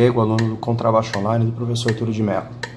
Diego, aluno do Contrabaixo Online do professor Túlio de Melo.